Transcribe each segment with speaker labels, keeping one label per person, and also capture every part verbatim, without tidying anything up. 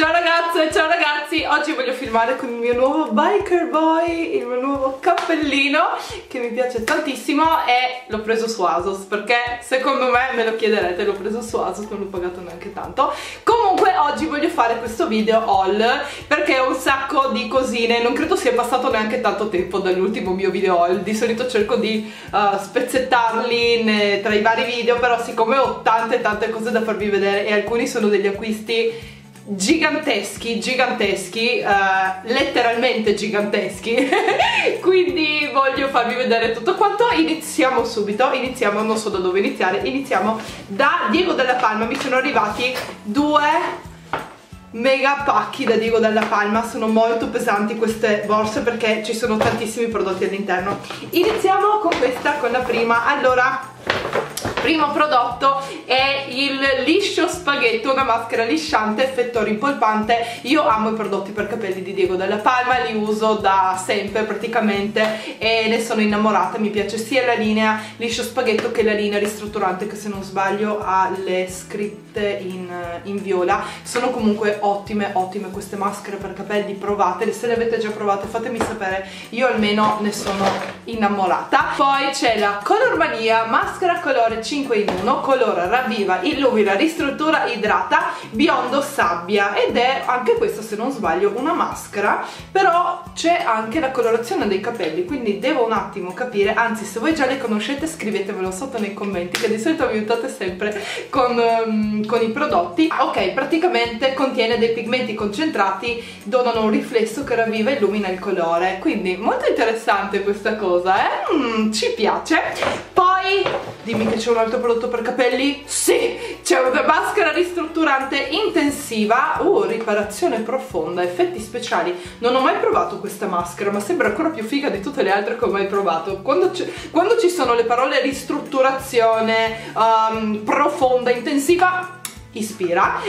Speaker 1: Ciao ragazze, ciao ragazzi, oggi voglio filmare con il mio nuovo Biker Boy, il mio nuovo cappellino che mi piace tantissimo e l'ho preso su ASOS perché secondo me, me lo chiederete, l'ho preso su ASOS, non l'ho pagato neanche tanto. Comunque oggi voglio fare questo video haul perché ho un sacco di cosine, non credo sia passato neanche tanto tempo dall'ultimo mio video haul, di solito cerco di uh, spezzettarli ne, tra i vari video, però siccome ho tante tante cose da farvi vedere e alcuni sono degli acquisti giganteschi, giganteschi, uh, letteralmente giganteschi quindi voglio farvi vedere tutto quanto. Iniziamo subito, iniziamo, non so da dove iniziare, iniziamo da Diego Della Palma. Mi sono arrivati due mega pacchi da Diego Della Palma, sono molto pesanti queste borse perché ci sono tantissimi prodotti all'interno. Iniziamo con questa, con la prima. Allora, primo prodotto è il liscio spaghetto, una maschera lisciante effetto rimpolpante. Io amo i prodotti per capelli di Diego Della Palma, li uso da sempre praticamente e ne sono innamorata. Mi piace sia la linea liscio spaghetto che la linea ristrutturante, che se non sbaglio ha le scritte in, in viola. Sono comunque ottime, ottime queste maschere per capelli, provatele, se le avete già provate fatemi sapere, io almeno ne sono innamorata. Poi c'è la Color Mania maschera colore cinque in uno, colora, ravviva, illumina, ristruttura, idrata, biondo sabbia, ed è anche questa, se non sbaglio, una maschera, però c'è anche la colorazione dei capelli, quindi devo un attimo capire. Anzi, se voi già le conoscete scrivetemelo sotto nei commenti, che di solito mi aiutate sempre con, um, con i prodotti. Ok, praticamente contiene dei pigmenti concentrati, donano un riflesso che ravviva e illumina il colore, quindi molto interessante questa cosa, eh? Mm, ci piace. Poi dimmi che c'è un altro prodotto per capelli? Sì! C'è una maschera ristrutturante intensiva, uh, riparazione profonda, effetti speciali. Non ho mai provato questa maschera, ma sembra ancora più figa di tutte le altre che ho mai provato. Quando, quando ci sono le parole ristrutturazione, um, profonda, intensiva, ispira.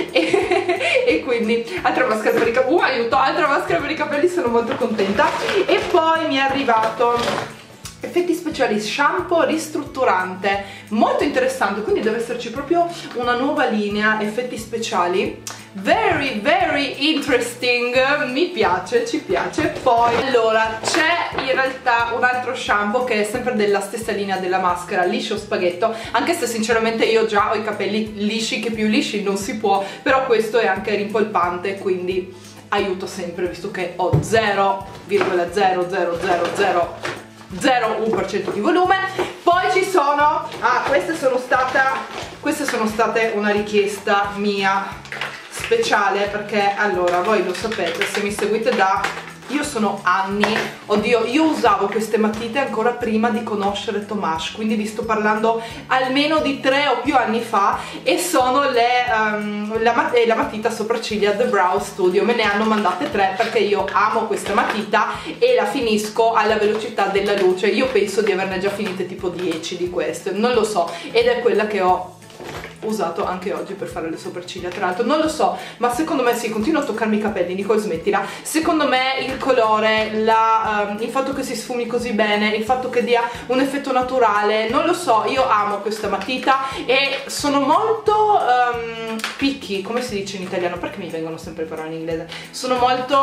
Speaker 1: e, e quindi altra maschera per i capelli, uh, aiuto, altra maschera per i capelli, sono molto contenta. E poi mi è arrivato effetti speciali shampoo ristrutturante, molto interessante, quindi deve esserci proprio una nuova linea effetti speciali, very very interesting, mi piace, ci piace. Poi allora c'è in realtà un altro shampoo che è sempre della stessa linea della maschera liscio spaghetto, anche se sinceramente io già ho i capelli lisci, che più lisci non si può, però questo è anche rimpolpante, quindi aiuto sempre, visto che ho zero virgola zero zero zero zero zero virgola uno per cento di volume. Poi ci sono, ah, queste sono stata queste sono state una richiesta mia speciale, perché allora voi lo sapete, se mi seguite da, io sono anni, oddio, io usavo queste matite ancora prima di conoscere Tomasz, quindi vi sto parlando almeno di tre o più anni fa, e sono le, um, la, mat la matita sopracciglia The Brow Studio. Me ne hanno mandate tre perché io amo questa matita e la finisco alla velocità della luce. Io penso di averne già finite tipo dieci di queste, non lo so, ed è quella che ho usato anche oggi per fare le sopracciglia. Tra l'altro non lo so, ma secondo me sì, continuo a toccarmi i capelli, Nicole smettila. Secondo me il colore, la, um, il fatto che si sfumi così bene, il fatto che dia un effetto naturale, non lo so, io amo questa matita e sono molto um, picky, come si dice in italiano, perché mi vengono sempre le parole in inglese, sono molto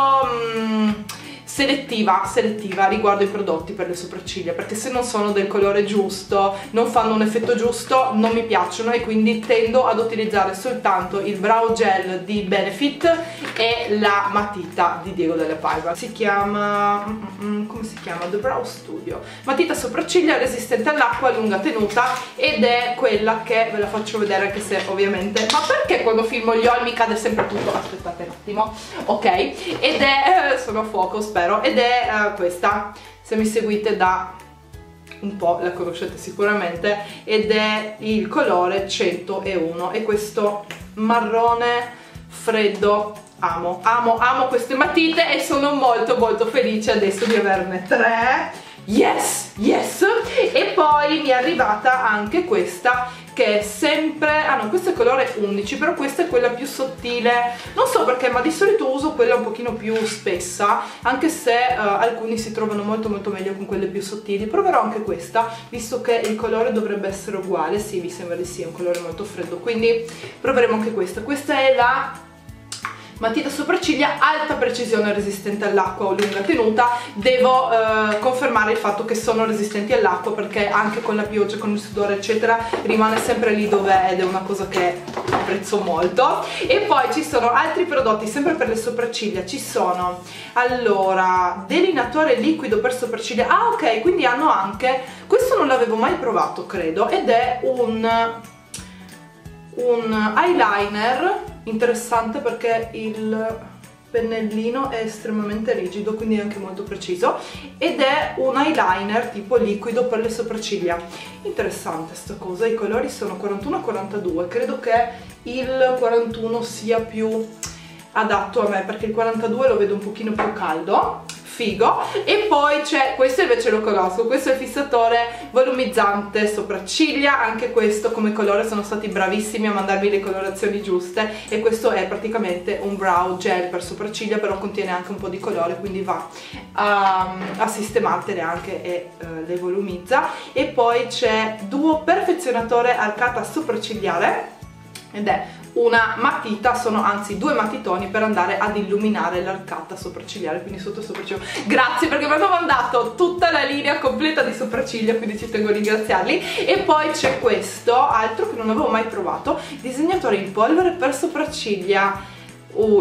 Speaker 1: um, selettiva, selettiva riguardo i prodotti per le sopracciglia, perché se non sono del colore giusto, non fanno un effetto giusto, non mi piacciono, e quindi tendo ad utilizzare soltanto il brow gel di Benefit e la matita di Diego Della Palma. Si chiama, come si chiama? The Brow Studio, matita sopracciglia resistente all'acqua, lunga tenuta, ed è quella che ve la faccio vedere, anche se ovviamente, ma perché quando filmo gli haul mi cade sempre tutto? Aspettate un attimo, ok, ed è, eh, sono a fuoco spero, ed è uh, questa, se mi seguite da un po' la conoscete sicuramente, ed è il colore centouno, e questo marrone freddo. Amo, amo, amo queste matite e sono molto molto felice adesso di averne tre. Yes, yes. E poi mi è arrivata anche questa, che è sempre, ah no, questo è colore undici, però questa è quella più sottile, non so perché, ma di solito uso quella un pochino più spessa, anche se uh, alcuni si trovano molto molto meglio con quelle più sottili. Proverò anche questa, visto che il colore dovrebbe essere uguale. Sì, mi sembra di sì, è un colore molto freddo, quindi proveremo anche questa. Questa è la matita sopracciglia alta precisione, resistente all'acqua o lunga tenuta. Devo eh, confermare il fatto che sono resistenti all'acqua, perché anche con la pioggia, con il sudore eccetera, rimane sempre lì dov'è, ed è una cosa che apprezzo molto. E poi ci sono altri prodotti sempre per le sopracciglia. Ci sono allora delineatore liquido per sopracciglia. Ah ok, quindi hanno anche, questo non l'avevo mai provato credo, ed è un un eyeliner interessante perché il pennellino è estremamente rigido, quindi è anche molto preciso, ed è un eyeliner tipo liquido per le sopracciglia. Interessante sta cosa. I colori sono quarantuno e quarantadue, credo che il quarantuno sia più adatto a me perché il quarantadue lo vedo un pochino più caldo. Figo. E poi c'è, questo invece lo conosco, questo è il fissatore volumizzante sopracciglia. Anche questo come colore sono stati bravissimi a mandarmi le colorazioni giuste, e questo è praticamente un brow gel per sopracciglia, però contiene anche un po' di colore, quindi va a, a sistemartele anche e uh, le volumizza. E poi c'è Duo perfezionatore arcata sopraccigliare, ed è una matita, sono anzi due matitoni per andare ad illuminare l'arcata sopraccigliare, quindi sotto sopracciglia. Grazie, perché mi hanno mandato tutta la linea completa di sopracciglia, quindi ci tengo a ringraziarli. E poi c'è questo, altro che non avevo mai provato, disegnatore in polvere per sopracciglia. Oh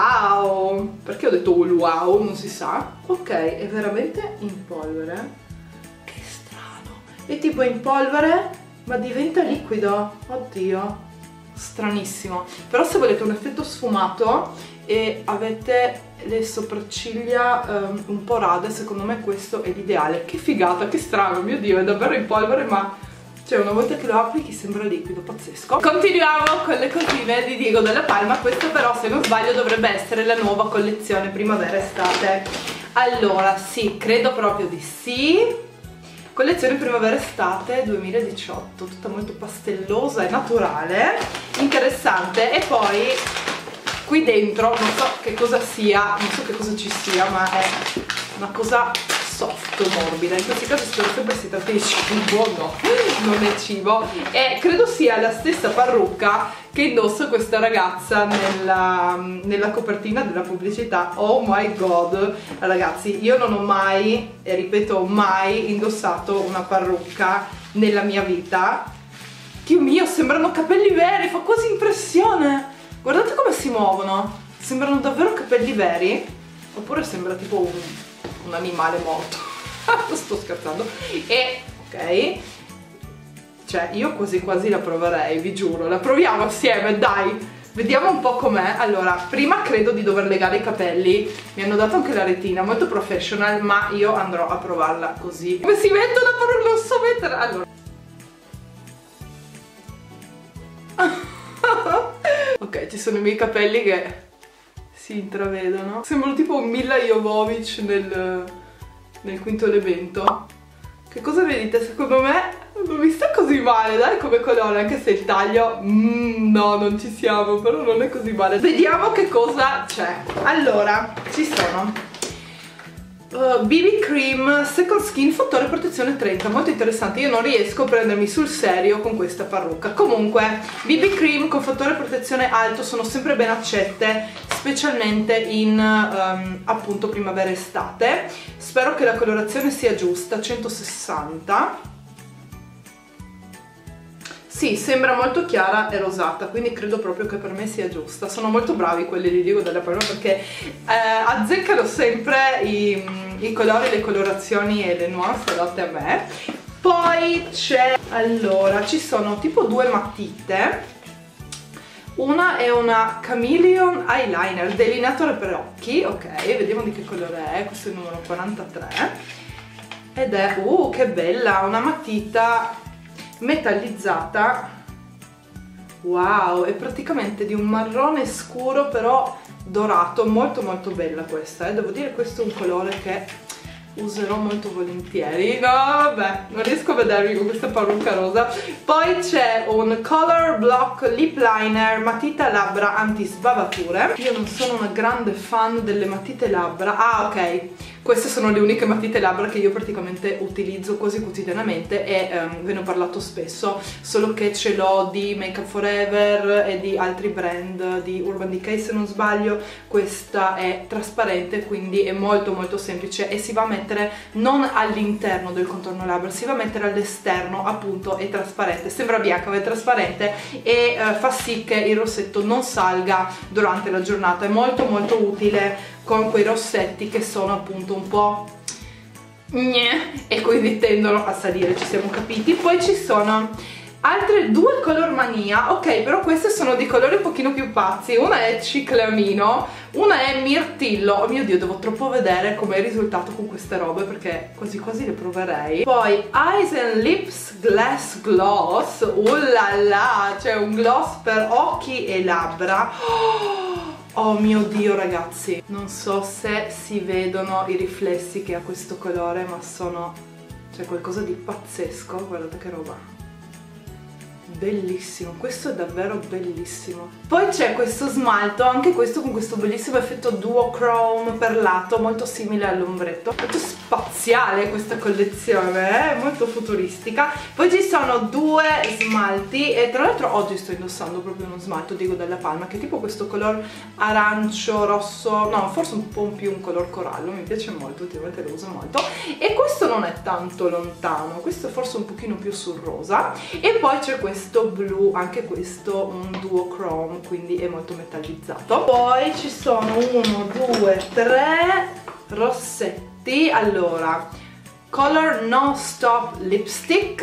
Speaker 1: wow! Perché ho detto oh, wow? Non si sa. Ok, è veramente in polvere. Che strano. È tipo in polvere, ma diventa liquido. Oddio. Stranissimo. Però se volete un effetto sfumato e avete le sopracciglia um, un po' rade, secondo me questo è l'ideale. Che figata, che strano, mio Dio, è davvero in polvere, ma cioè una volta che lo applichi sembra liquido, pazzesco. Continuiamo con le cosine di Diego Della Palma. Questo però, se non sbaglio, dovrebbe essere la nuova collezione primavera-estate. Allora sì, credo proprio di sì. Collezione primavera-estate duemiladiciotto, tutta molto pastellosa e naturale, interessante. E poi qui dentro non so che cosa sia, non so che cosa ci sia, ma è una cosa soft, morbida. In questi casi spero sempre si tratti di cibo, no, non è cibo. E credo sia la stessa parrucca che indossa questa ragazza nella, nella copertina della pubblicità. Oh my god, ragazzi, io non ho mai, e ripeto mai, indossato una parrucca nella mia vita. Dio mio, sembrano capelli veri, fa quasi impressione. Guardate come si muovono, sembrano davvero capelli veri, oppure sembra tipo un, un animale morto. Sto scherzando. E ok, cioè io quasi quasi la proverei, vi giuro, la proviamo assieme, dai, vediamo un po' com'è. Allora, prima credo di dover legare i capelli, mi hanno dato anche la retina, molto professional, ma io andrò a provarla così. Come si mettono, però non so mettere, allora. Ok, ci sono i miei capelli che si intravedono, sembrano tipo un Milla Jovovich nel, nel Quinto Elemento. Che cosa vedete? Secondo me non mi sta così male, dai, come colore, anche se il taglio, mm, no, non ci siamo, però non è così male. Vediamo che cosa c'è. Allora, ci sono uh, B B Cream Second Skin Fattore Protezione trenta, molto interessante. Io non riesco a prendermi sul serio con questa parrucca. Comunque, B B Cream con fattore protezione alto sono sempre ben accette, specialmente in um, appunto primavera estate. Spero che la colorazione sia giusta, centosessanta. Sì, sembra molto chiara e rosata, quindi credo proprio che per me sia giusta. Sono molto bravi quelli di Diego Della Palma perché eh, azzeccano sempre i, i colori, le colorazioni e le nuance adatte a me. Poi c'è, allora, ci sono tipo due matite. Una è una Chameleon Eyeliner, delineatore per occhi, ok, vediamo di che colore è, questo è il numero quarantatré. Ed è, uh, che bella, una matita metallizzata. Wow, è praticamente di un marrone scuro però dorato, molto molto bella questa, eh. Devo dire questo è un colore che userò molto volentieri. No, vabbè, non riesco a vedermi con questa parrucca rosa. Poi c'è un Color Block Lip Liner matita labbra anti sbavature. Io non sono una grande fan delle matite labbra. Ah, ok, queste sono le uniche matite labbra che io praticamente utilizzo quasi quotidianamente e um, ve ne ho parlato spesso, solo che ce l'ho di Make Up For Ever e di altri brand, di Urban Decay se non sbaglio. Questa è trasparente, quindi è molto molto semplice e si va a mettere non all'interno del contorno labbra, si va a mettere all'esterno, appunto è trasparente, sembra bianca ma è trasparente e uh, fa sì che il rossetto non salga durante la giornata. È molto molto utile con quei rossetti che sono appunto un po' gne e quindi tendono a salire, ci siamo capiti. Poi ci sono altre due Color Mania, ok, però queste sono di colori un pochino più pazzi. Una è ciclamino, una è mirtillo. Oh mio Dio, devo troppo vedere com'è il risultato con queste robe perché quasi quasi le proverei. Poi Eyes and Lips Glass Gloss, uh là là, cioè un gloss per occhi e labbra. Oh, oh mio Dio ragazzi, non so se si vedono i riflessi che ha questo colore, ma sono, cioè, qualcosa di pazzesco. Guardate che roba, bellissimo, questo è davvero bellissimo. Poi c'è questo smalto, anche questo con questo bellissimo effetto duochrome perlato, molto simile all'ombretto, molto spaziale questa collezione, eh? Molto futuristica. Poi ci sono due smalti e tra l'altro oggi sto indossando proprio uno smalto Diego Della Palma che è tipo questo color arancio, rosso, no forse un po' più un color corallo, mi piace molto, ultimamente lo uso molto. E questo non è tanto lontano, questo è forse un pochino più sul rosa. E poi c'è questo blu, anche questo un duochrome, quindi è molto metallizzato. Poi ci sono uno, due, tre rossetti. Allora, Color No Stop Lipstick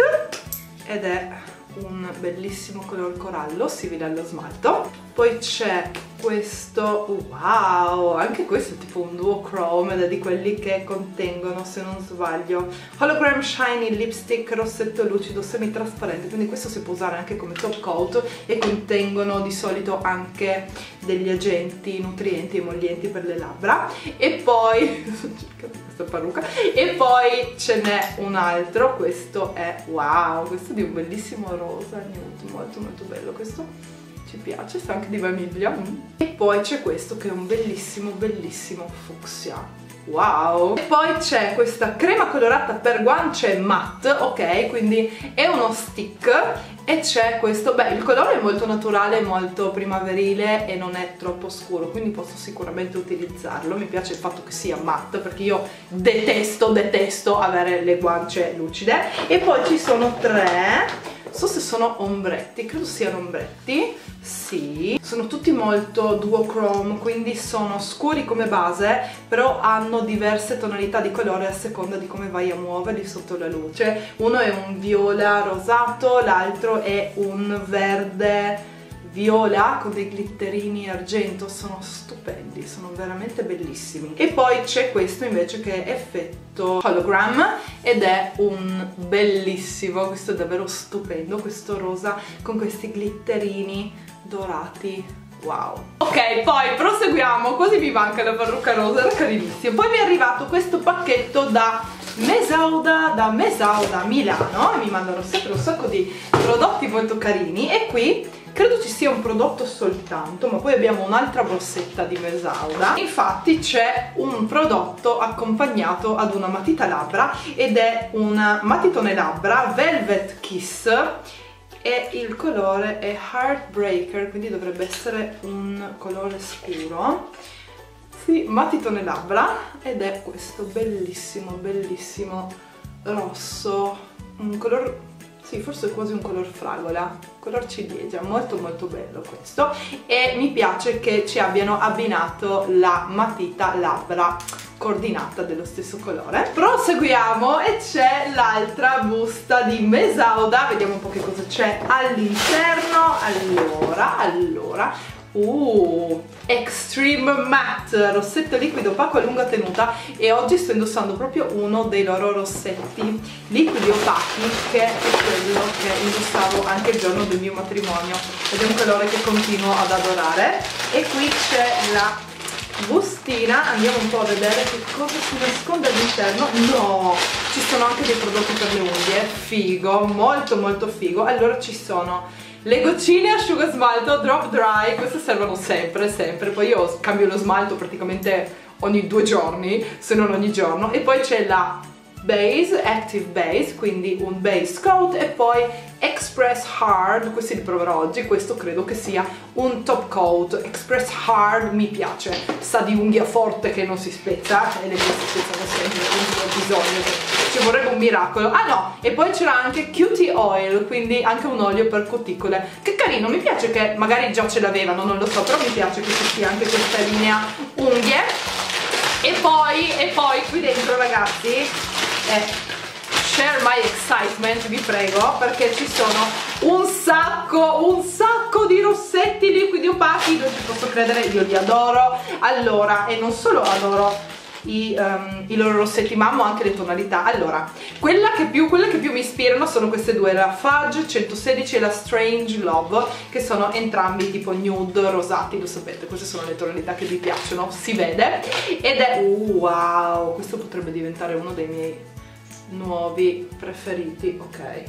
Speaker 1: ed è un bellissimo color corallo simile allo smalto. Poi c'è questo, wow, anche questo è tipo un duochrome ed è di quelli che contengono, se non sbaglio, Hologram Shiny Lipstick rossetto lucido semitrasparente, quindi questo si può usare anche come top coat e contengono di solito anche degli agenti nutrienti e emollienti per le labbra. E poi questa parrucca, e poi ce n'è un altro, questo è, wow, questo è di un bellissimo rosa nude, molto molto bello questo, ci piace, sa anche di vaniglia. Mm. E poi c'è questo che è un bellissimo bellissimo fucsia, wow. E poi c'è questa crema colorata per guance matte, ok, quindi è uno stick. E c'è questo, beh, il colore è molto naturale, molto primaverile e non è troppo scuro, quindi posso sicuramente utilizzarlo. Mi piace il fatto che sia matte perché io detesto, detesto avere le guance lucide. E poi ci sono tre, non so se sono ombretti, credo siano ombretti, sì, sono tutti molto duochrome, quindi sono scuri come base, però hanno diverse tonalità di colore a seconda di come vai a muoverli sotto la luce. Uno è un viola rosato, l'altro è un verde viola con dei glitterini argento, sono stupendi, sono veramente bellissimi. E poi c'è questo invece che è effetto hologram ed è un bellissimo, questo è davvero stupendo, questo rosa con questi glitterini dorati, wow. Ok, poi proseguiamo, quasi mi manca la parrucca rosa, era carinissimo. Poi mi è arrivato questo pacchetto da Mesauda, da Mesauda Milano, e mi mandano sempre un sacco di prodotti molto carini. E qui credo ci sia un prodotto soltanto, ma poi abbiamo un'altra borsetta di Mesauda. Infatti c'è un prodotto accompagnato ad una matita labbra ed è una matitone labbra Velvet Kiss e il colore è Heartbreaker, quindi dovrebbe essere un colore scuro. Sì, matitone labbra ed è questo bellissimo bellissimo rosso, un color, sì, forse è quasi un color fragola, color ciliegia, molto molto bello questo. E mi piace che ci abbiano abbinato la matita labbra coordinata dello stesso colore. Proseguiamo e c'è l'altra busta di Mesauda, vediamo un po' che cosa c'è all'interno. Allora, allora Uh, Extreme Matte, rossetto liquido opaco a lunga tenuta, e oggi sto indossando proprio uno dei loro rossetti liquidi opachi che è quello che indossavo anche il giorno del mio matrimonio ed è un colore che continuo ad adorare. E qui c'è la bustina, andiamo un po' a vedere che cosa si nasconde all'interno. No, ci sono anche dei prodotti per le unghie, figo, molto molto figo. Allora ci sono le goccine asciuga smalto drop dry, queste servono sempre, sempre. Poi io cambio lo smalto praticamente ogni due giorni, se non ogni giorno. E poi c'è la Base, Active Base, quindi un base coat, e poi Express Hard, questi li proverò oggi. Questo credo che sia un top coat. Express Hard mi piace, sa di unghia forte che non si spezza, e le mie si spezzano sempre, quindi ho bisogno, ci vorrebbe un miracolo. Ah no, e poi c'era anche Cutie Oil, quindi anche un olio per cuticole, che carino, mi piace che magari già ce l'avevano, non lo so, però mi piace che ci sia anche questa linea unghie. E poi, e poi qui dentro, ragazzi, eh, share my excitement, vi prego, perché ci sono un sacco, un sacco di rossetti liquidi opachi, non ci posso credere, io li adoro. Allora, e non solo adoro I, um, i loro rossetti, ma amo anche le tonalità. Allora, quella che più, quelle che più mi ispirano sono queste due, la Fudge centosedici e la Strange Love, che sono entrambi tipo nude, rosati, lo sapete, queste sono le tonalità che vi piacciono, si vede. Ed è, uh, wow, questo potrebbe diventare uno dei miei nuovi preferiti. Ok,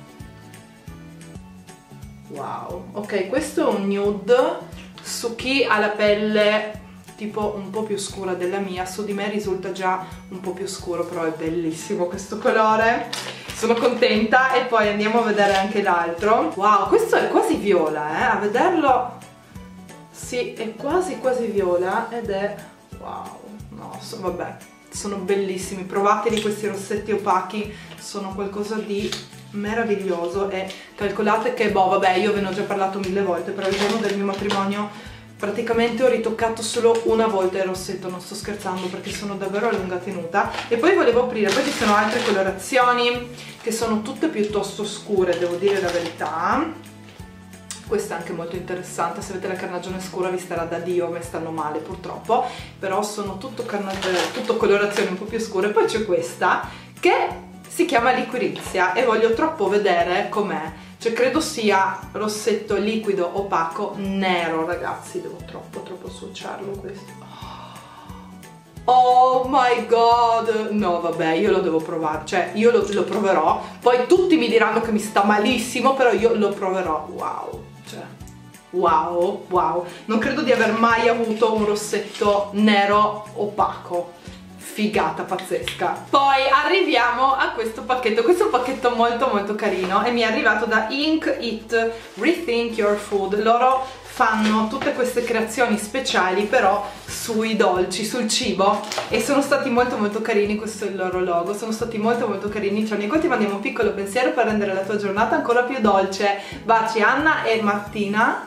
Speaker 1: wow, ok, questo è un nude su chi ha la pelle tipo un po' più scura della mia, su di me risulta già un po' più scuro, però è bellissimo questo colore, sono contenta. E poi andiamo a vedere anche l'altro. Wow, questo è quasi viola, eh, a vederlo, sì, è quasi quasi viola, ed è, wow, no, so, vabbè, sono bellissimi, provateli questi rossetti opachi, sono qualcosa di meraviglioso. E calcolate che, boh, vabbè, io ve ne ho già parlato mille volte, però il giorno del mio matrimonio praticamente ho ritoccato solo una volta il rossetto, non sto scherzando, perché sono davvero a lunga tenuta. E poi volevo aprire, poi ci sono altre colorazioni che sono tutte piuttosto scure, devo dire la verità. Questa è anche molto interessante, se avete la carnagione scura vi starà da Dio, a me stanno male purtroppo, però sono tutto, tutto colorazioni un po' più scure. Poi c'è questa che si chiama Liquirizia e voglio troppo vedere com'è. Cioè credo sia rossetto liquido opaco nero, ragazzi, devo troppo troppo swatcharlo questo. Oh my god, no vabbè, io lo devo provare, cioè io lo, lo proverò, poi tutti mi diranno che mi sta malissimo, però io lo proverò. Wow, cioè wow, wow, non credo di aver mai avuto un rossetto nero opaco. Figata pazzesca. Poi arriviamo a questo pacchetto, questo è un pacchetto molto molto carino e mi è arrivato da Ink It Rethink Your Food. Loro fanno tutte queste creazioni speciali però sui dolci, sul cibo, e sono stati molto molto carini. Questo è il loro logo, sono stati molto molto carini. Cioè, Nico, ti mandiamo un piccolo pensiero per rendere la tua giornata ancora più dolce. Baci Anna e Martina.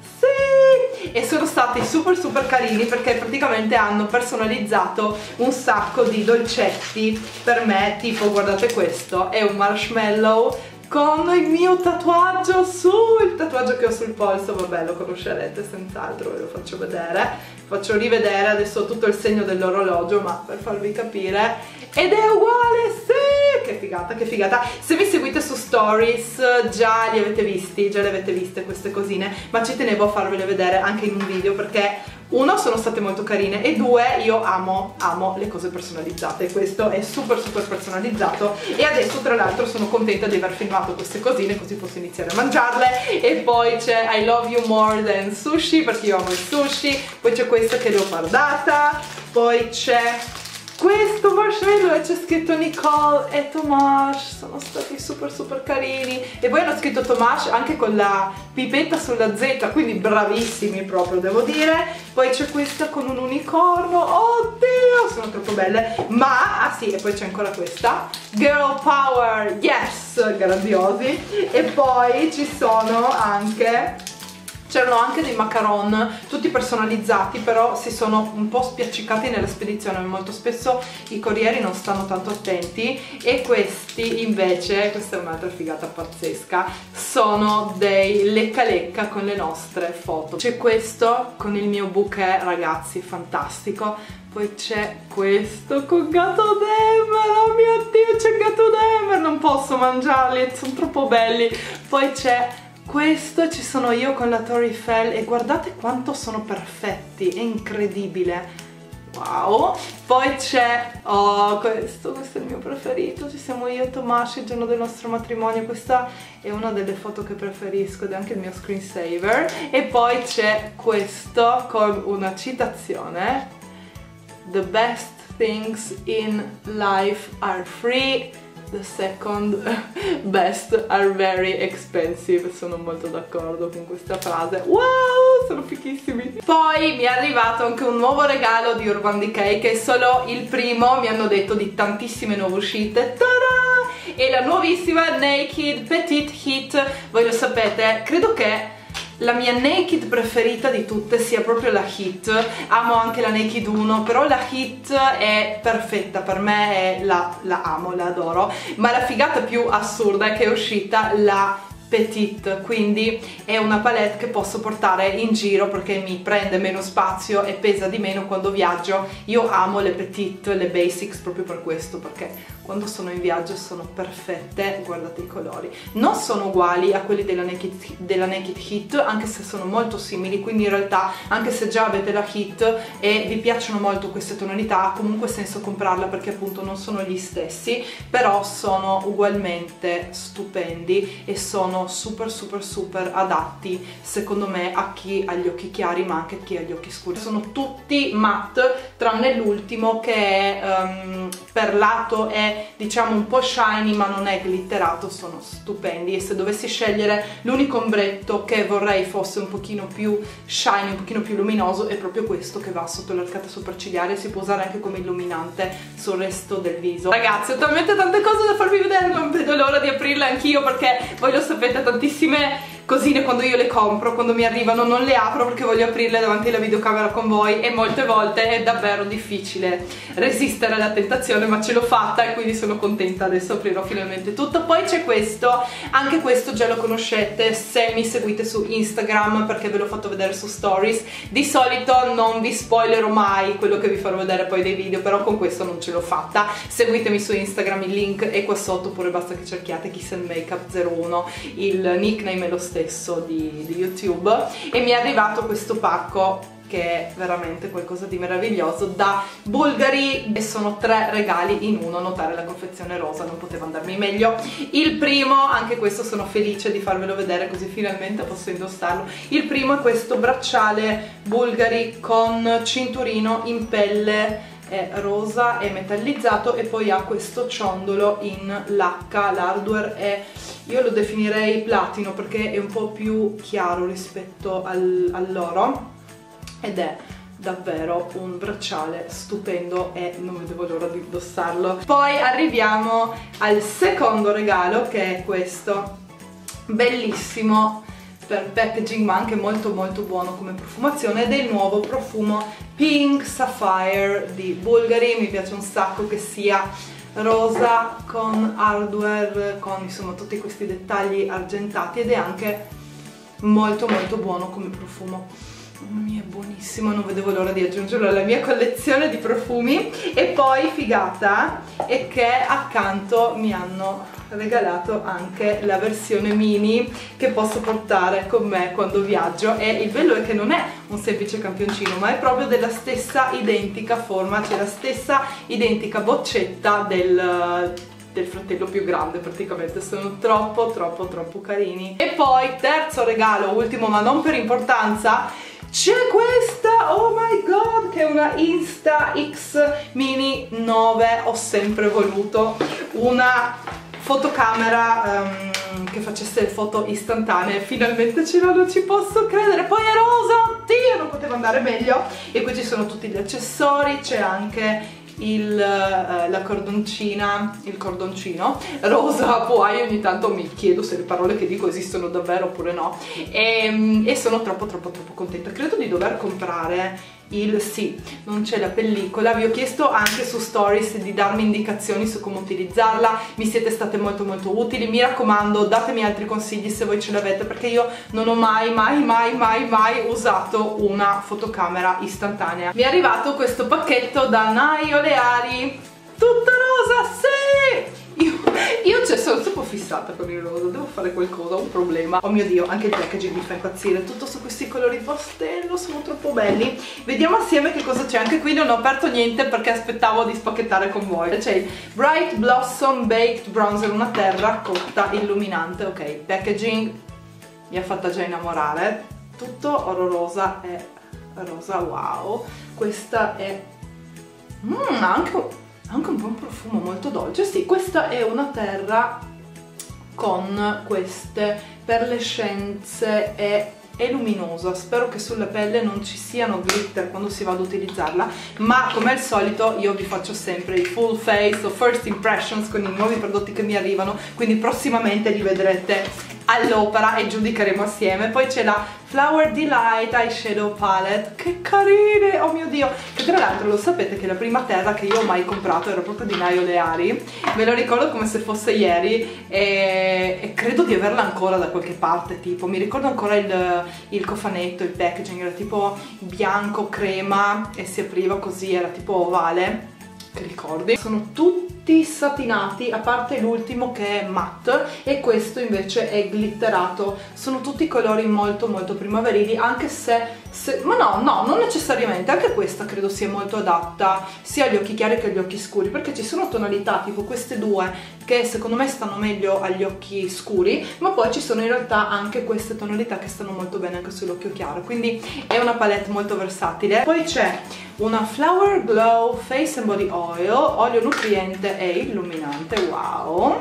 Speaker 1: Sì! E sono stati super super carini perché praticamente hanno personalizzato un sacco di dolcetti per me, tipo guardate, questo è un marshmallow con il mio tatuaggio su, il tatuaggio che ho sul polso, vabbè lo conoscerete senz'altro, ve lo faccio vedere, faccio rivedere adesso tutto il segno dell'orologio, ma per farvi capire, ed è uguale, sì, che figata, che figata. Se mi seguite su stories già li avete visti, già le avete viste queste cosine, ma ci tenevo a farvele vedere anche in un video perché uno, sono state molto carine, e due, io amo, amo le cose personalizzate. Questo è super super personalizzato e adesso tra l'altro sono contenta di aver filmato queste cosine così posso iniziare a mangiarle. E poi c'è I love you more than sushi perché io amo il sushi, poi c'è questa che è leopardata, poi c'è questo marshmallow e c'è scritto Nicole e Tomas, sono stati super super carini, e poi hanno scritto Tomas anche con la pipetta sulla Z, quindi bravissimi proprio, devo dire. Poi c'è questa con un unicorno, oddio, sono troppo belle. Ma, ah sì, e poi c'è ancora questa Girl Power, yes, grandiosi. E poi ci sono anche, c'erano anche dei macaron tutti personalizzati, però si sono un po' spiaccicati nella spedizione, molto spesso i corrieri non stanno tanto attenti. E questi invece, questa è un'altra figata pazzesca, sono dei lecca lecca con le nostre foto. C'è questo con il mio bouquet, ragazzi, fantastico. Poi c'è questo con Gatto Demer, oh mio Dio, c'è Gatto Demer, non posso mangiarli, sono troppo belli. Poi c'è questo, ci sono io con la Torre Eiffel e guardate quanto sono perfetti, è incredibile, wow. Poi c'è, oh questo, questo è il mio preferito, ci siamo io e Tomas il giorno del nostro matrimonio, questa è una delle foto che preferisco ed è anche il mio screensaver. E poi c'è questo con una citazione, the best things in life are free, the second best are very expensive. Sono molto d'accordo con questa frase. Wow, sono fichissimi. Poi mi è arrivato anche un nuovo regalo di Urban Decay, che è solo il primo, mi hanno detto di tantissime nuove uscite. Ta-da! E la nuovissima Naked Petite Hit. Voi lo sapete, credo che la mia Naked preferita di tutte sia proprio la Hit. Amo anche la Naked uno, però la Hit è perfetta per me, è la, la amo, la adoro. Ma la figata più assurda è che è uscita la Petite, quindi è una palette che posso portare in giro perché mi prende meno spazio e pesa di meno quando viaggio. Io amo le Petite, le Basics proprio per questo, perché quando sono in viaggio sono perfette. Guardate i colori, non sono uguali a quelli della Naked, della Naked Hit, anche se sono molto simili, quindi in realtà anche se già avete la Hit e vi piacciono molto queste tonalità, ha comunque senso comprarla perché appunto non sono gli stessi, però sono ugualmente stupendi e sono super super super adatti secondo me a chi ha gli occhi chiari ma anche a chi ha gli occhi scuri. Sono tutti matte tranne l'ultimo che è um, perlato, è diciamo un po' shiny ma non è glitterato. Sono stupendi e se dovessi scegliere l'unico ombretto che vorrei fosse un pochino più shiny, un pochino più luminoso, è proprio questo che va sotto l'arcata sopraccigliare. Si può usare anche come illuminante sul resto del viso. Ragazzi, ho talmente tante cose da farvi vedere, non vedo l'ora di aprirle anch'io perché voi lo sapete, tantissime cosine quando io le compro, quando mi arrivano non le apro perché voglio aprirle davanti alla videocamera con voi e molte volte è davvero difficile resistere alla tentazione, ma ce l'ho fatta e quindi sono contenta. Adesso aprirò finalmente tutto. Poi c'è questo, anche questo già lo conoscete se mi seguite su Instagram perché ve l'ho fatto vedere su stories. Di solito non vi spoilerò mai quello che vi farò vedere poi dei video, però con questo non ce l'ho fatta. Seguitemi su Instagram, il link è qua sotto, oppure basta che cerchiate Kiss and Makeup zero uno, il nickname è lo stesso di, di YouTube. E mi è arrivato questo pacco che è veramente qualcosa di meraviglioso da Bulgari e sono tre regali in uno. Notare la confezione rosa, non poteva andarmi meglio. Il primo, anche questo sono felice di farvelo vedere così finalmente posso indossarlo. Il primo è questo bracciale Bulgari con cinturino in pelle, è rosa e metallizzato e poi ha questo ciondolo in lacca. L'hardware è, io lo definirei platino perché è un po' più chiaro rispetto al, all'oro ed è davvero un bracciale stupendo e non vedevo l'ora di indossarlo. Poi arriviamo al secondo regalo, che è questo, bellissimo per packaging ma anche molto molto buono come profumazione, ed è il nuovo profumo Pink Sapphire di Bulgari. Mi piace un sacco che sia rosa con hardware, con insomma tutti questi dettagli argentati, ed è anche molto molto buono come profumo. Mamma mia, è buonissimo, non vedevo l'ora di aggiungerlo alla mia collezione di profumi. E poi figata è che accanto mi hanno regalato anche la versione mini che posso portare con me quando viaggio, e il bello è che non è un semplice campioncino ma è proprio della stessa identica forma, c'è la stessa identica boccetta del... del fratello più grande praticamente. Sono troppo troppo troppo carini. E poi terzo regalo, ultimo ma non per importanza, c'è questa, oh my god, che è una Insta-X Mini nove. Ho sempre voluto una fotocamera um, che facesse le foto istantanee, finalmente ce l'ho, non ci posso credere. Poi è rosa, oddio, non poteva andare meglio. E qui ci sono tutti gli accessori, c'è anche il, uh, la cordoncina, il cordoncino rosa. Poi ogni tanto mi chiedo se le parole che dico esistono davvero oppure no, e, e sono troppo troppo troppo contenta. Credo di dover comprare il, sì, non c'è la pellicola. Vi ho chiesto anche su stories di darmi indicazioni su come utilizzarla, mi siete state molto molto utili. Mi raccomando, datemi altri consigli se voi ce l'avete, perché io non ho mai mai mai mai mai usato una fotocamera istantanea. Mi è arrivato questo pacchetto da Nai Oleari, tutto rosa, sì! Io, io cioè, sono troppo fissata con il rosa, devo fare qualcosa, ho un problema. Oh mio Dio, anche il packaging mi fa impazzire, tutto su questi colori pastello, sono troppo belli. Vediamo assieme che cosa c'è. Anche qui non ho aperto niente perché aspettavo di spacchettare con voi. C'è il Bright Blossom Baked Bronzer, una terra cotta illuminante. Ok, packaging mi ha fatta già innamorare, tutto oro rosa e rosa, wow. Questa è mm, ha anche, anche un buon profumo molto dolce. Sì, questa è una terra con queste perlescenze e è luminosa. Spero che sulla pelle non ci siano glitter quando si va ad utilizzarla, ma come al solito io vi faccio sempre i full face o first impressions con i nuovi prodotti che mi arrivano, quindi prossimamente li vedrete all'opera e giudicheremo assieme. Poi c'è la Flower Delight Eyeshadow Palette, che carine, oh mio dio, che tra l'altro lo sapete che la prima terra che io ho mai comprato era proprio di Naio Leari, me lo ricordo come se fosse ieri e, e credo di averla ancora da qualche parte, tipo, mi ricordo ancora il, il cofanetto, il packaging, era tipo bianco, crema e si apriva così, era tipo ovale, che ricordi? Sono tutti satinati, a parte l'ultimo che è matte e questo invece è glitterato. Sono tutti colori molto molto primaverili, anche se, se ma no, no, non necessariamente, anche questa credo sia molto adatta sia agli occhi chiari che agli occhi scuri, perché ci sono tonalità tipo queste due che secondo me stanno meglio agli occhi scuri, ma poi ci sono in realtà anche queste tonalità che stanno molto bene anche sull'occhio chiaro, quindi è una palette molto versatile. Poi c'è una Flower Glow Face and Body Oil, olio nutriente e illuminante, wow!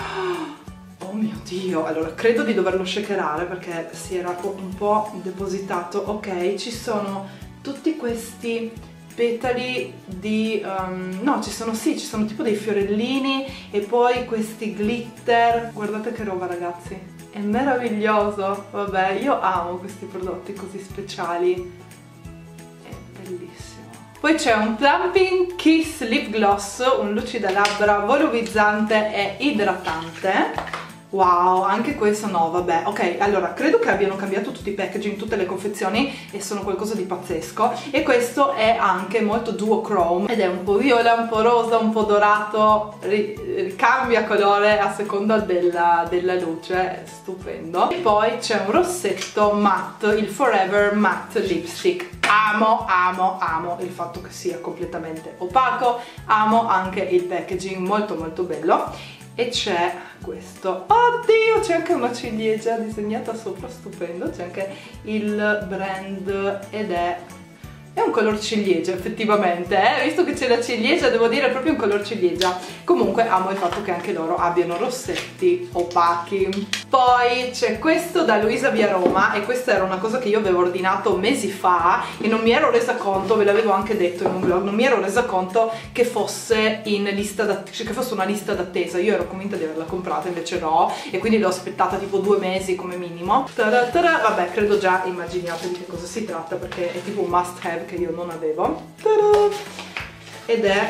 Speaker 1: Oh mio dio, allora credo di doverlo shakerare perché si era un po' depositato. Ok, ci sono tutti questi petali di um, no, ci sono sì, ci sono tipo dei fiorellini e poi questi glitter, guardate che roba ragazzi, è meraviglioso. Vabbè, io amo questi prodotti così speciali, è bellissimo. Poi c'è un Plumping Kiss Lip Gloss, un lucidalabbra volumizzante e idratante. Wow, anche questo no, vabbè, ok, allora credo che abbiano cambiato tutti i packaging, tutte le confezioni e sono qualcosa di pazzesco. E questo è anche molto duochrome ed è un po' viola, un po' rosa, un po' dorato, cambia colore a seconda della, della luce, è stupendo. E poi c'è un rossetto matte, il Forever Matte Lipstick. Amo, amo, amo il fatto che sia completamente opaco, amo anche il packaging, molto molto bello. E c'è questo, oddio, c'è anche una ciliegia disegnata sopra, stupendo, c'è anche il brand ed è è un color ciliegia effettivamente, eh? Visto che c'è la ciliegia devo dire è proprio un color ciliegia. Comunque amo il fatto che anche loro abbiano rossetti opachi. Poi c'è questo da Luisa Via Roma e questa era una cosa che io avevo ordinato mesi fa e non mi ero resa conto, ve l'avevo anche detto in un vlog, non mi ero resa conto che fosse in lista d'attesa, che fosse una lista d'attesa. Io ero convinta di averla comprata, invece no, e quindi l'ho aspettata tipo due mesi come minimo. Tada tada, vabbè, credo già immaginiate di che cosa si tratta perché è tipo un must have che io non avevo. Tada! Ed è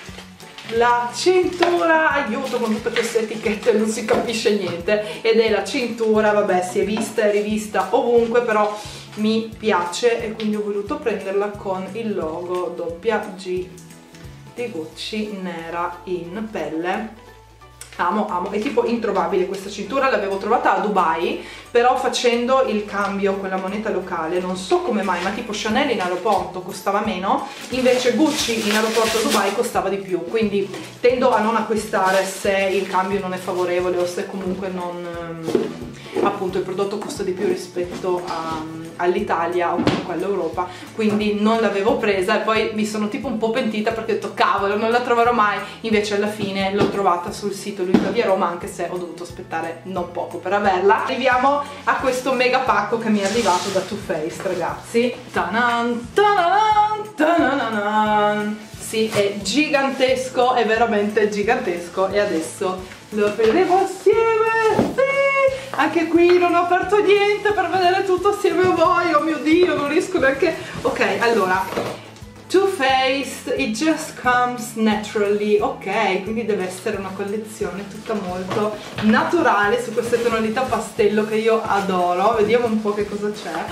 Speaker 1: la cintura, aiuto con tutte queste etichette non si capisce niente, ed è la cintura, vabbè, si è vista e rivista ovunque, però mi piace e quindi ho voluto prenderla con il logo doppia G di Gucci nera in pelle. Amo, amo, è tipo introvabile questa cintura, l'avevo trovata a Dubai, però facendo il cambio con la moneta locale, non so come mai, ma tipo Chanel in aeroporto costava meno, invece Gucci in aeroporto a Dubai costava di più, quindi tendo a non acquistare se il cambio non è favorevole o se comunque non... appunto il prodotto costa di più rispetto all'Italia o comunque all'Europa, quindi non l'avevo presa e poi mi sono tipo un po' pentita perché ho detto cavolo non la troverò mai, invece alla fine l'ho trovata sul sito Luisa Via Roma, anche se ho dovuto aspettare non poco per averla. Arriviamo a questo mega pacco che mi è arrivato da Too Faced ragazzi. Tanan, tanan, tanan. Sì, è gigantesco, è veramente gigantesco e adesso lo apriremo assieme. Sì! Anche qui non ho aperto niente per vedere tutto assieme a voi, oh mio dio, non riesco neanche... Ok, allora, Too Faced, it just comes naturally, ok, quindi deve essere una collezione tutta molto naturale su queste tonalità pastello che io adoro. Vediamo un po' che cosa c'è.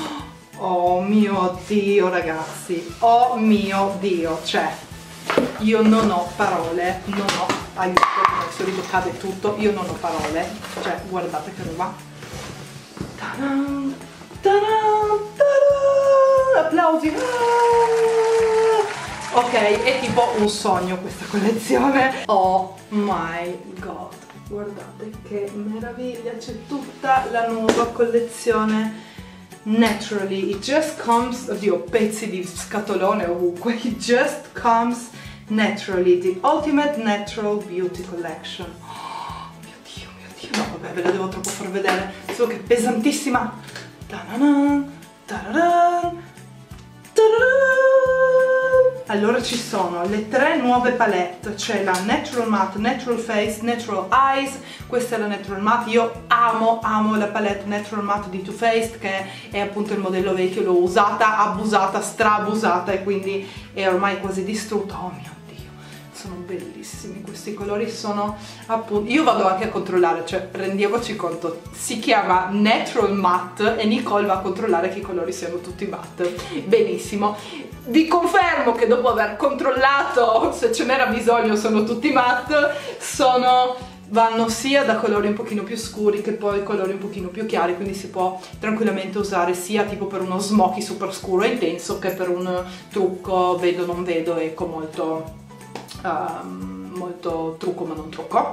Speaker 1: Oh mio dio ragazzi, oh mio dio, cioè, io non ho parole, non ho... aiuto, adesso ricade tutto, io non ho parole, cioè guardate che roba. Tadan, tadan, tadan, applausi. Ok, è tipo un sogno questa collezione. Oh my god, guardate che meraviglia, c'è tutta la nuova collezione naturally, it just comes, oddio, pezzi di scatolone ovunque, it just comes naturally, the ultimate natural beauty collection. Oh, mio dio, mio dio, no vabbè, ve la devo troppo far vedere, solo che è pesantissima. Ta-da-dan, ta-da-dan, ta-da-dan. Allora ci sono le tre nuove palette, c'è la Natural Matte, Natural Face, Natural Eyes. Questa è la Natural Matte, io amo, amo la palette Natural Matte di Too Faced, che è appunto il modello vecchio, l'ho usata, abusata, strabusata e quindi è ormai quasi distrutta. Oh mio Dio, sono bellissimi questi colori, sono appunto, io vado anche a controllare, cioè rendiamoci conto, si chiama Natural Matte e Nicole va a controllare che i colori siano tutti matte. Benissimo. Vi confermo che dopo aver controllato se ce n'era bisogno sono tutti matte, sono, vanno sia da colori un pochino più scuri che poi colori un pochino più chiari, quindi si può tranquillamente usare sia tipo per uno smoky super scuro e intenso che per un trucco vedo non vedo, ecco, molto um, molto trucco ma non trucco.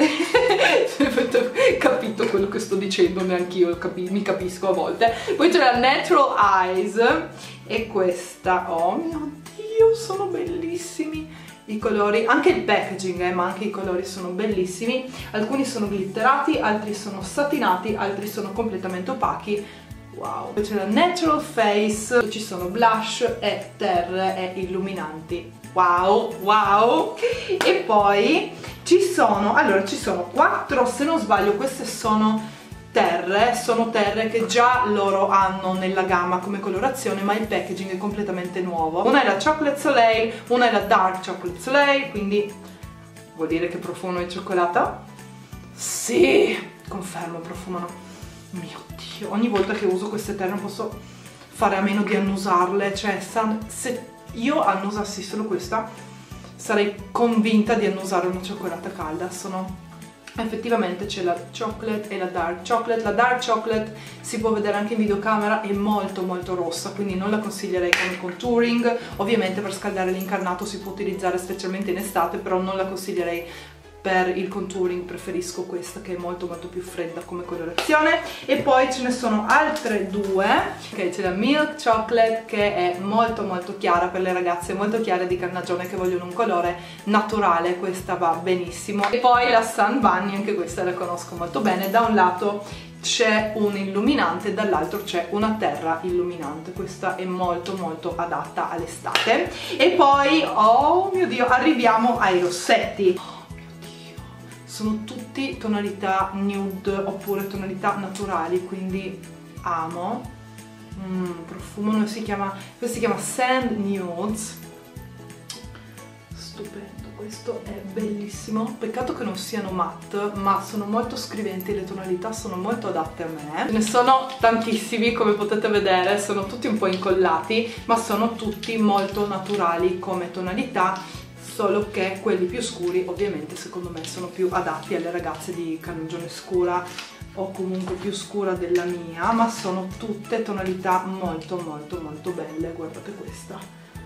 Speaker 1: Avete capito quello che sto dicendo? Neanche io capi mi capisco a volte. Poi c'è la Natural Eyes e questa, oh mio Dio, sono bellissimi i colori, anche il packaging, eh, ma anche i colori sono bellissimi. Alcuni sono glitterati, altri sono satinati, altri sono completamente opachi. Wow. Poi c'è la Natural Face, ci sono blush e terre e illuminanti. Wow, wow. E poi ci sono, allora ci sono quattro, se non sbaglio queste sono terre, sono terre che già loro hanno nella gamma come colorazione, ma il packaging è completamente nuovo. Una è la Chocolate Soleil, una è la Dark Chocolate Soleil, quindi vuol dire che profumano di cioccolata? Sì, confermo, profumano. Mio Dio, ogni volta che uso queste terre non posso fare a meno di annusarle, cioè se io annusassi solo questa sarei convinta di annusare una cioccolata calda. Sono effettivamente, c'è la chocolate e la dark chocolate. La dark chocolate si può vedere anche in videocamera, è molto molto rossa, quindi non la consiglierei come contouring. Ovviamente per scaldare l'incarnato si può utilizzare specialmente in estate, però non la consiglierei per il contouring, preferisco questa che è molto molto più fredda come colorazione. E poi ce ne sono altre due, ok, c'è la Milk Chocolate che è molto molto chiara per le ragazze molto chiare di carnagione che vogliono un colore naturale, questa va benissimo. E poi la Sun Bunny, anche questa la conosco molto bene, da un lato c'è un illuminante, dall'altro c'è una terra illuminante, questa è molto molto adatta all'estate. E poi, oh mio Dio, arriviamo ai rossetti. Sono tutti tonalità nude oppure tonalità naturali, quindi amo. Mm, profumano, si chiama, questo si chiama Sand Nudes. Stupendo, questo è bellissimo. Peccato che non siano matte, ma sono molto scriventi, le tonalità sono molto adatte a me. Ce ne sono tantissimi, come potete vedere, sono tutti un po' incollati, ma sono tutti molto naturali come tonalità. Solo che quelli più scuri ovviamente secondo me sono più adatti alle ragazze di carnagione scura o comunque più scura della mia, ma sono tutte tonalità molto molto molto belle. Guardate questa,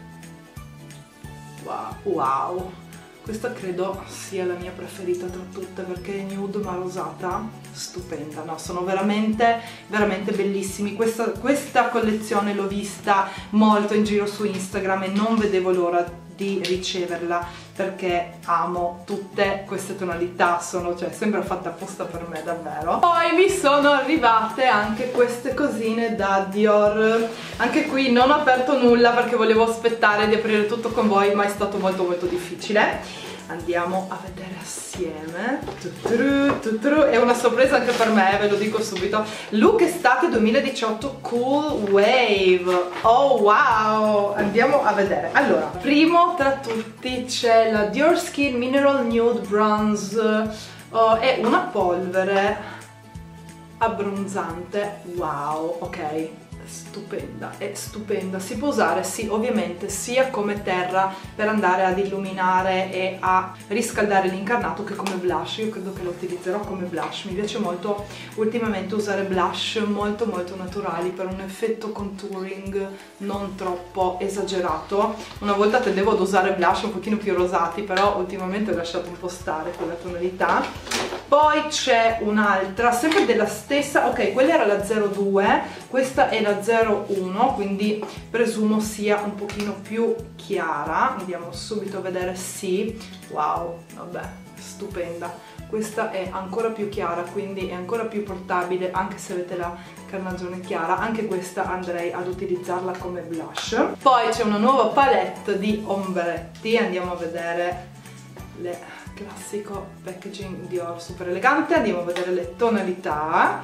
Speaker 1: wow, wow. Questa credo sia la mia preferita tra tutte perché è nude ma rosata, stupenda. No, sono veramente veramente bellissimi. Questa, questa collezione l'ho vista molto in giro su Instagram e non vedevo l'ora di riceverla perché amo tutte queste tonalità, sono, cioè, sembra fatta apposta per me davvero. Poi mi sono arrivate anche queste cosine da Dior. Anche qui non ho aperto nulla perché volevo aspettare di aprire tutto con voi, ma è stato molto molto difficile. Andiamo a vedere assieme. Tutru, tutru. È una sorpresa anche per me, ve lo dico subito. Look estate duemiladiciotto Cool Wave. Oh wow! Andiamo a vedere. Allora, primo tra tutti c'è la Dior Skin Mineral Nude Bronze. Oh, è una polvere abbronzante. Wow, ok. Stupenda, è stupenda. Si può usare, sì, ovviamente sia come terra per andare ad illuminare e a riscaldare l'incarnato che come blush. Io credo che lo utilizzerò come blush. Mi piace molto ultimamente usare blush molto molto naturali per un effetto contouring non troppo esagerato. Una volta tendevo ad usare blush un pochino più rosati, però ultimamente ho lasciato un po' stare quella tonalità. Poi c'è un'altra, sempre della stessa, ok, quella era la zero due, questa è la zero uno, quindi presumo sia un pochino più chiara. Andiamo subito a vedere, sì, wow, vabbè, stupenda. Questa è ancora più chiara, quindi è ancora più portabile anche se avete la carnagione chiara. Anche questa andrei ad utilizzarla come blush. Poi c'è una nuova palette di ombretti, andiamo a vedere le classico packaging Dior super elegante, andiamo a vedere le tonalità.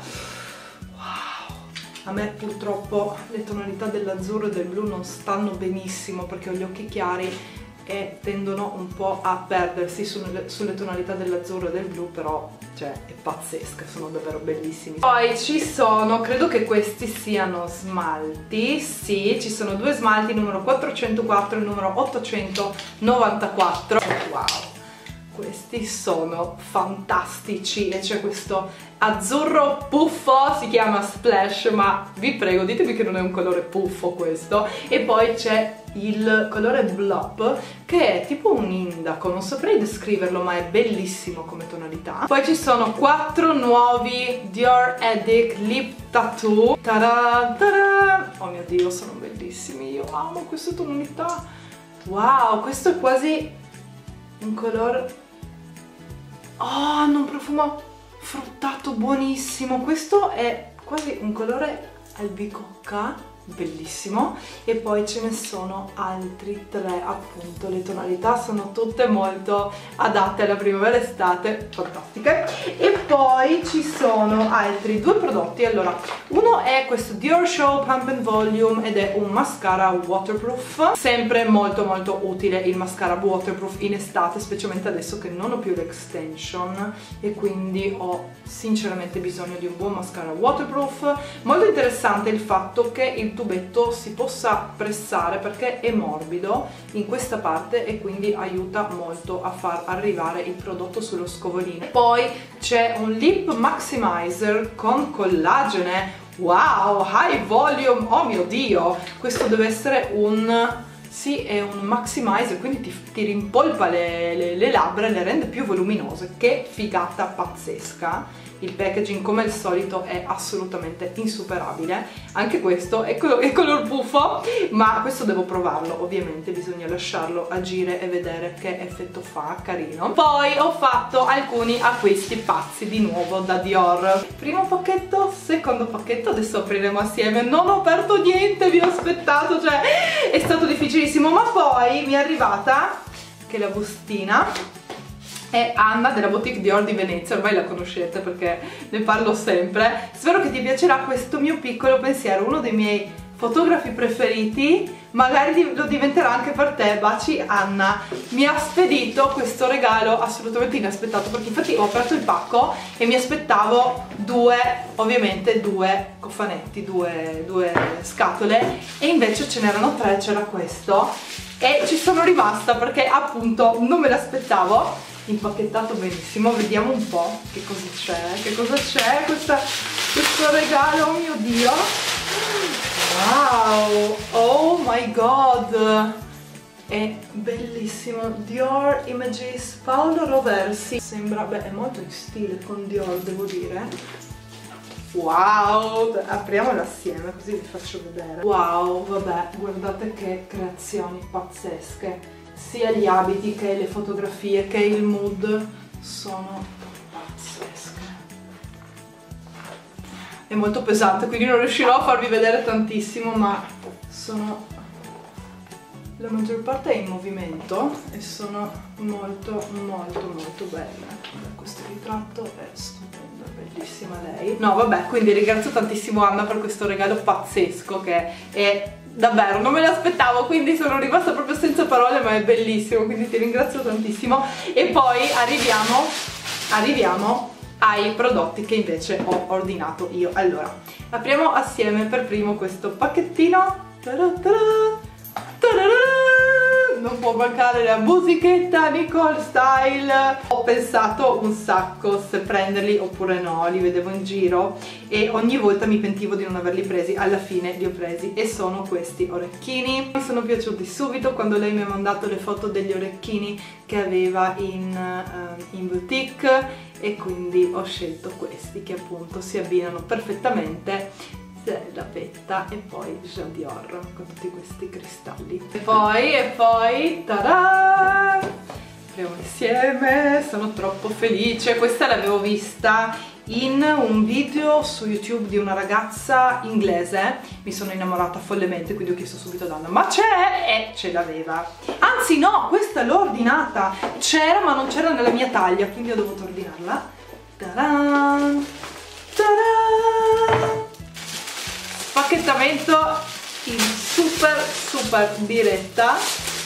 Speaker 1: Wow, a me purtroppo le tonalità dell'azzurro e del blu non stanno benissimo perché ho gli occhi chiari e tendono un po' a perdersi sulle, sulle tonalità dell'azzurro e del blu, però cioè è pazzesca, sono davvero bellissimi. Poi ci sono, credo che questi siano smalti, sì, ci sono due smalti, numero quattrocentoquattro e numero ottocentonovantaquattro. Wow, questi sono fantastici e c'è questo azzurro puffo, si chiama Splash, ma vi prego ditemi che non è un colore puffo questo. E poi c'è il colore Blop che è tipo un indaco, non saprei descriverlo ma è bellissimo come tonalità. Poi ci sono quattro nuovi Dior Addict Lip Tattoo. Ta-da, ta-da. Oh mio Dio, sono bellissimi, io amo queste tonalità. Wow, questo è quasi un colore, oh, hanno un profumo fruttato buonissimo. Questo è quasi un colore albicocca, bellissimo. E poi ce ne sono altri tre, appunto le tonalità sono tutte molto adatte alla primavera e estate, fantastiche. E poi ci sono altri due prodotti. Allora, uno è questo Dior Show Pump and Volume ed è un mascara waterproof, sempre molto molto utile il mascara waterproof in estate, specialmente adesso che non ho più l'extension e quindi ho sinceramente bisogno di un buon mascara waterproof. Molto interessante il fatto che il tubetto si possa pressare perché è morbido in questa parte e quindi aiuta molto a far arrivare il prodotto sullo scovolino. Poi c'è un lip maximizer con collagene, wow, high volume, oh mio Dio, questo deve essere un, sì, è un maximizer, quindi ti, ti rimpolpa le, le, le labbra e le rende più voluminose. Che figata pazzesca. Il packaging come al solito è assolutamente insuperabile. Anche questo è, colo è color buffo, ma questo devo provarlo, ovviamente bisogna lasciarlo agire e vedere che effetto fa, carino. Poi ho fatto alcuni acquisti pazzi di nuovo da Dior. Primo pacchetto, secondo pacchetto, adesso apriremo assieme. Non ho aperto niente, vi ho aspettato, cioè è stato difficilissimo, ma poi mi è arrivata che la bustina è Anna della Boutique Dior di Venezia, ormai la conoscete perché ne parlo sempre. Spero che ti piacerà questo mio piccolo pensiero, uno dei miei fotografi preferiti, magari lo diventerà anche per te. Baci Anna, mi ha spedito questo regalo assolutamente inaspettato perché infatti ho aperto il pacco e mi aspettavo due, ovviamente due cofanetti, due, due scatole e invece ce n'erano tre, c'era questo e ci sono rimasta perché appunto non me l'aspettavo. Impacchettato benissimo, vediamo un po' che cosa c'è, che cosa c'è questa, questo regalo, oh mio Dio, wow, oh my god, è bellissimo. Dior Images Paolo Roversi, sembra, beh, è molto in stile con Dior, devo dire. Wow, apriamola assieme così vi faccio vedere. Wow, vabbè, guardate che creazioni pazzesche. Sia gli abiti che le fotografie che il mood sono pazzesche. È molto pesante quindi non riuscirò a farvi vedere tantissimo, ma sono, la maggior parte è in movimento e sono molto molto molto belle. Questo ritratto è stupendo, è bellissima lei. No vabbè, quindi ringrazio tantissimo Anna per questo regalo pazzesco che è davvero, non me l'aspettavo, quindi sono rimasta proprio senza parole, ma è bellissimo, quindi ti ringrazio tantissimo. E poi arriviamo, arriviamo ai prodotti che invece ho ordinato io. Allora, apriamo assieme per primo questo pacchettino. Ta-da, ta-da, ta-da, non può può mancare la musichetta Nicole Style. Ho pensato un sacco se prenderli oppure no, li vedevo in giro e ogni volta mi pentivo di non averli presi. Alla fine li ho presi e sono questi orecchini. Mi sono piaciuti subito quando lei mi ha mandato le foto degli orecchini che aveva in, uh, in boutique, e quindi ho scelto questi che appunto si abbinano perfettamente, la petta e poi Jadior con tutti questi cristalli. E poi, e poi, tada! Apriamo insieme, sono troppo felice. Questa l'avevo vista in un video su YouTube di una ragazza inglese, mi sono innamorata follemente, quindi ho chiesto subito a Anna, ma c'è? E ce l'aveva. Anzi no, questa l'ho ordinata, c'era ma non c'era nella mia taglia, quindi ho dovuto ordinarla. Ta-da! Ta-da! Spacchettamento in super super diretta.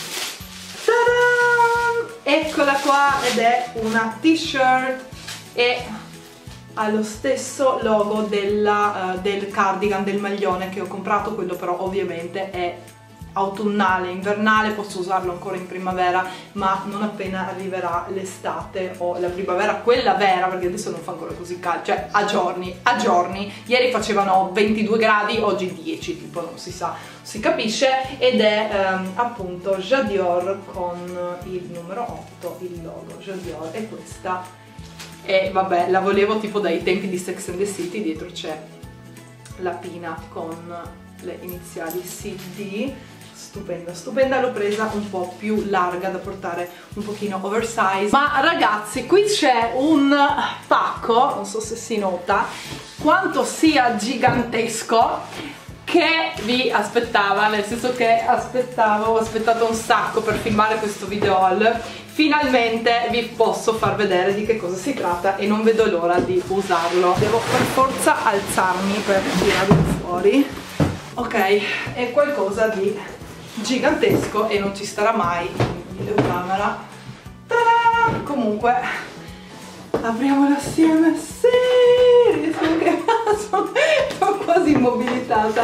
Speaker 1: Ta-da! Eccola qua, ed è una t-shirt e ha lo stesso logo della, uh, del cardigan, del maglione che ho comprato. Quello però ovviamente è autunnale, invernale, posso usarlo ancora in primavera, ma non appena arriverà l'estate o la primavera, quella vera, perché adesso non fa ancora così caldo, cioè a giorni, a giorni, ieri facevano ventidue gradi, oggi dieci, tipo non si sa, si capisce, ed è um, appunto Jadior con il numero otto, il logo Jadior, e questa, e vabbè, la volevo tipo dai tempi di Sex and the City. Dietro c'è la pina con le iniziali C D, stupenda, stupenda. L'ho presa un po' più larga da portare un pochino oversize. Ma ragazzi, qui c'è un pacco, non so se si nota quanto sia gigantesco, che vi aspettava, nel senso che aspettavo, ho aspettato un sacco per filmare questo video haul. Finalmente vi posso far vedere di che cosa si tratta e non vedo l'ora di usarlo. Devo per forza alzarmi per tirarlo fuori. Ok, è qualcosa di gigantesco e non ci starà mai in videocamera. Ta-da! Comunque, apriamolo assieme. Sì! Riesco che sono, sono quasi immobilitata.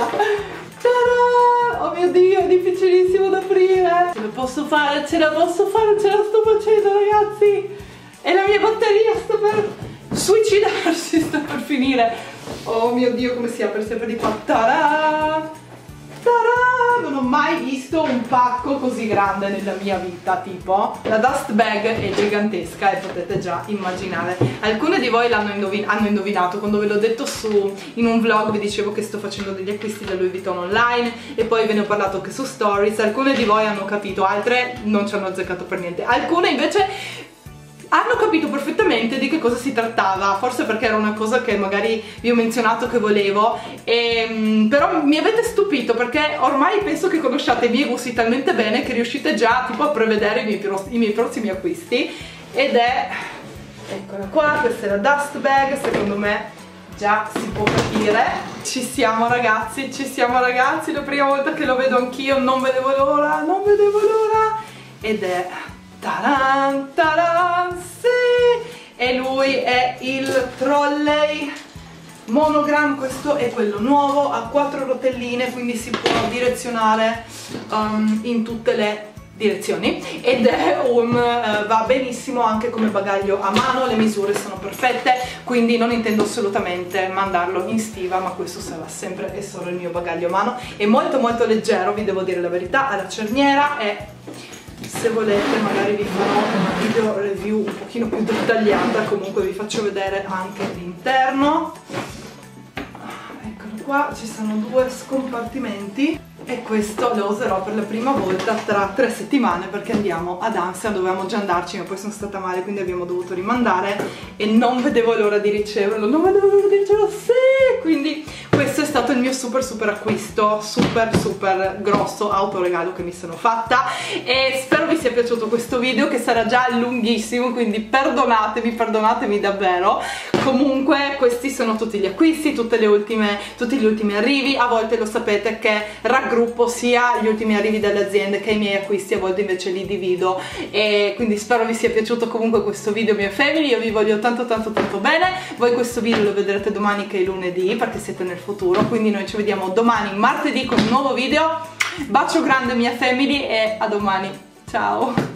Speaker 1: Ta-da! Oh mio Dio, è difficilissimo da aprire. Ce la posso fare, ce la posso fare, ce la sto facendo, ragazzi. E la mia batteria sta per suicidarsi, sta per finire. Oh mio Dio, come si apre sempre di qua. Ta-da! Ta-da! Non ho mai visto un pacco così grande nella mia vita, tipo. La dust bag è gigantesca e potete già immaginare. Alcune di voi l'hanno indovin- hanno indovinato quando ve l'ho detto su in un vlog, vi dicevo che sto facendo degli acquisti da Louis Vuitton online e poi ve ne ho parlato anche su stories. Alcune di voi hanno capito, altre non ci hanno azzeccato per niente. Alcune invece hanno capito perfettamente di che cosa si trattava, forse perché era una cosa che magari vi ho menzionato che volevo, e, però mi avete stupito perché ormai penso che conosciate i miei gusti talmente bene che riuscite già tipo a prevedere i miei, i miei prossimi acquisti. Ed è, eccola qua, questa è la dust bag, secondo me già si può capire. Ci siamo ragazzi, ci siamo ragazzi, la prima volta che lo vedo anch'io, non vedevo l'ora, non vedevo l'ora, ed è taran, taran, sì! E lui è il trolley monogram, questo è quello nuovo, ha quattro rotelline, quindi si può direzionare um, in tutte le direzioni, ed è un uh, va benissimo anche come bagaglio a mano, le misure sono perfette, quindi non intendo assolutamente mandarlo in stiva, ma questo sarà sempre e solo il mio bagaglio a mano. È molto molto leggero, vi devo dire la verità, ha la cerniera e se volete magari vi farò una video review un pochino più dettagliata, comunque vi faccio vedere anche l'interno. Eccolo qua, ci sono due scompartimenti e questo lo userò per la prima volta tra tre settimane perché andiamo ad Ansia, dovevamo già andarci ma poi sono stata male, quindi abbiamo dovuto rimandare e non vedevo l'ora di riceverlo, non vedevo l'ora di riceverlo, sì! Quindi questo è stato il mio super super acquisto, super super grosso autoregalo che mi sono fatta, e spero vi sia piaciuto questo video che sarà già lunghissimo, quindi perdonatemi, perdonatemi davvero. Comunque questi sono tutti gli acquisti, tutte le ultime, tutti gli ultimi arrivi, a volte lo sapete che raggruppo sia gli ultimi arrivi delle aziende che i miei acquisti, a volte invece li divido, e quindi spero vi sia piaciuto comunque questo video mia family. Io vi voglio tanto tanto tanto bene, voi questo video lo vedrete domani che è lunedì perché siete nel futuro, quindi noi ci vediamo domani martedì con un nuovo video. Bacio grande mia family e a domani. ciao!